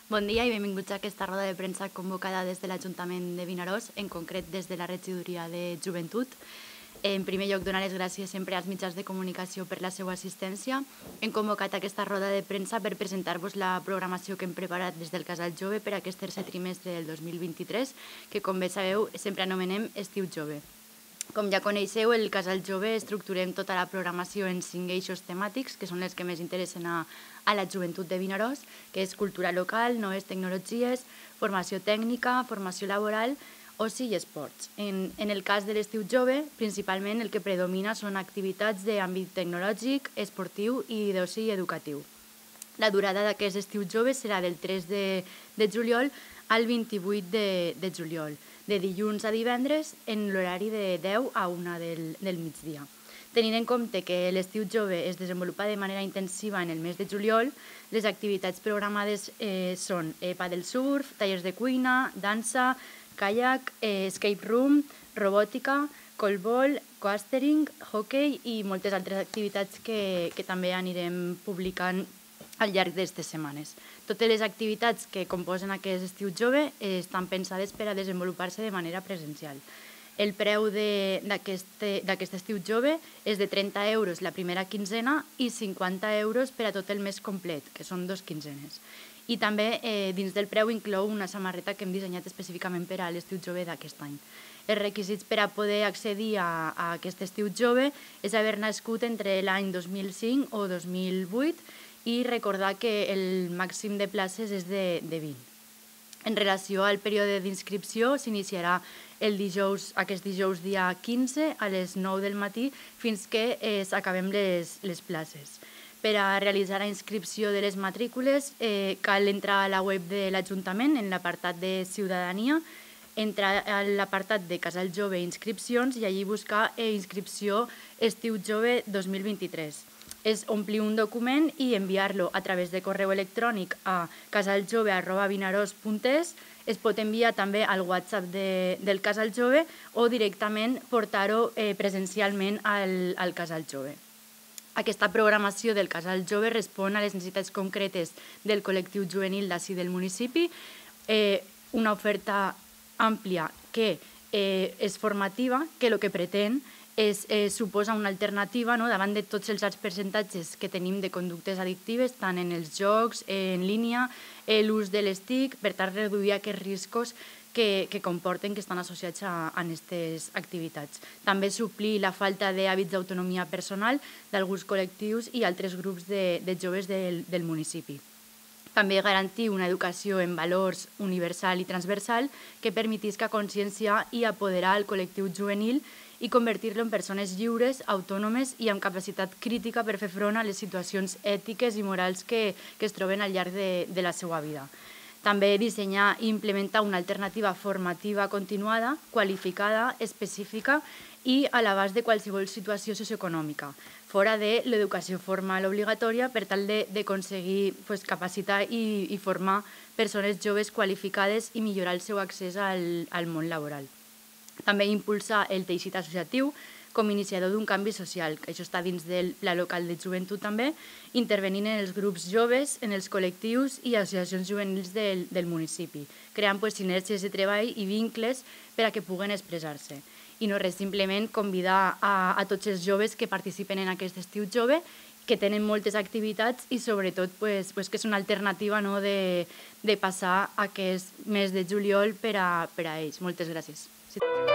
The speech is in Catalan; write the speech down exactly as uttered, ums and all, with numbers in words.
Bon dia i benvinguts a aquesta roda de premsa convocada des de l'Ajuntament de Vinaròs, en concret des de la Regidoria de Joventut. En primer lloc, donar les gràcies sempre als mitjans de comunicació per la seva assistència. Hem convocat aquesta roda de premsa per presentar-vos la programació que hem preparat des del Casal Jove per a aquest tercer trimestre del dos mil vint-i-tres, que, com bé sabeu, sempre anomenem Estiu Jove. Com ja coneixeu, el Casal Jove estructurem tota la programació en cinc eixos temàtics, que són els que més interessen a, a la joventut de Vinaròs, que és cultura local, noves tecnologies, formació tècnica, formació laboral, oci i esports. En, en el cas de l'Estiu Jove, principalment el que predomina són activitats d'àmbit tecnològic, esportiu i d'oci educatiu. La durada d'aquest Estiu Jove serà del tres de, de juliol al vint-i-vuit de, de juliol, de dilluns a divendres en l'horari de deu a una del, del migdia. Tenint en compte que l'Estiu Jove es desenvolupa de manera intensiva en el mes de juliol, les activitats programades eh, són eh, paddle surf, tallers de cuina, dansa, kayak, eh, escape room, robòtica, colbol, coastering, hockey i moltes altres activitats que, que també anirem publicant al llarg d'aquestes setmanes. Totes les activitats que composen aquest Estiu Jove estan pensades per a desenvolupar-se de manera presencial. El preu d'aquest Estiu Jove és de trenta euros la primera quinzena i cinquanta euros per a tot el mes complet, que són dos quinzenes. I també eh, dins del preu inclou una samarreta que hem dissenyat específicament per a l'Estiu Jove d'aquest any. Els requisits per a poder accedir a, a aquest Estiu Jove és haver nascut entre l'any dos mil cinc o dos mil vuit i recordar que el màxim de places és de, de vint. En relació al període d'inscripció, s'iniciarà el dijous, aquest dijous dia quinze a les nou del matí fins que eh, acabem les, les places. Per a realitzar la inscripció de les matrícules eh, cal entrar a la web de l'Ajuntament en l'apartat de Ciutadania, entrar a l'apartat de Casal Jove i Inscripcions i allí buscar eh, Inscripció Estiu Jove dos mil vint-i-tres. És omplir un document i enviar-lo a través de correu electrònic a casaljove arroba vinaròs punt es. Es pot enviar també al WhatsApp de, del Casal Jove o directament portar-ho eh, presencialment al, al Casal Jove. Aquesta programació del Casal Jove respon a les necessitats concretes del col·lectiu juvenil d'ací del municipi, eh, una oferta àmplia que eh, és formativa, que el que pretén és eh, suposa una alternativa no, davant de tots els alts percentatges que tenim de conductes addictives, tant en els jocs, en línia, eh, l'ús de les T I C, per tal de reduir aquests riscos que, que comporten, que estan associats a, a aquestes activitats. També suplir la falta d'hàbits d'autonomia personal d'alguns col·lectius i altres grups de, de joves del, del municipi. També garantir una educació en valors universal i transversal que permetisca conscienciar i apoderar el col·lectiu juvenil i convertir-lo en persones lliures, autònomes i amb capacitat crítica per fer front a les situacions ètiques i morals que, que es troben al llarg de, de la seva vida. També dissenyar i implementar una alternativa formativa continuada, qualificada, específica i a l'abast de qualsevol situació socioeconòmica, fora de l'educació formal obligatòria per tal d'aconseguir pues, capacitar i, i formar persones joves qualificades i millorar el seu accés al, al món laboral. També impulsar el teixit associatiu com iniciador d'un canvi social, que això està dins del Pla Local de Joventut també, intervenint en els grups joves, en els col·lectius i associacions juvenils del, del municipi, creant pues, sinergies de treball i vincles per a que puguen expressar-se. I no res, simplement convidar a, a tots els joves que participen en aquest Estiu Jove, que tenen moltes activitats i sobretot pues, pues, que és una alternativa no, de, de passar aquest mes de juliol per a, per a ells. Moltes gràcies. Sí.